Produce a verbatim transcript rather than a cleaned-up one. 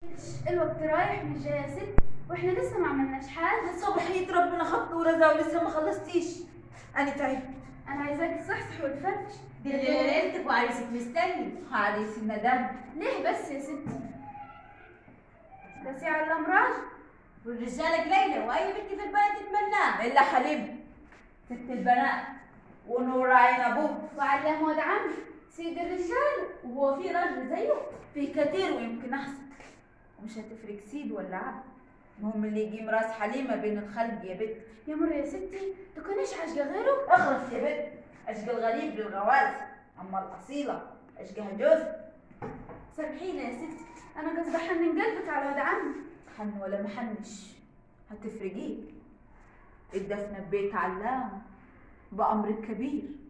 الوقت رايح مش جاي يا ست، واحنا لسه ما عملناش حاجه. صبحية ربنا خط ورزق ولسه ما خلصتيش. انا تعبت. انا عايزاكي تصحصحي وتفرفش. دي الليله ليلتك وعريسك مستني. عريس الندم. ليه بس يا ستي؟ ده سي على الامراض والرجاله قليله واي بنت في البلد تتمناه الا حليم ست البنات ونور عين ابوه وعلام ولد عمي سيد الرجال. وهو في راجل زيه؟ في كتير ويمكن احسن. ومش هتفرق سيد ولا عبد، المهم اللي يجيم راس حليمه بين الخلق يا بنت. يا مر يا ستي تكونيش عاشقه غيره. اخلص يا بنت. اشقى الغريب للغواز، اما الاصيله اشقاها جوز. سامحيني يا ستي، انا قصدي حنن قلبك على ولد عمي. حن ولا محنش هتفرقيه. الدفنه ببيت علام بأمر كبير.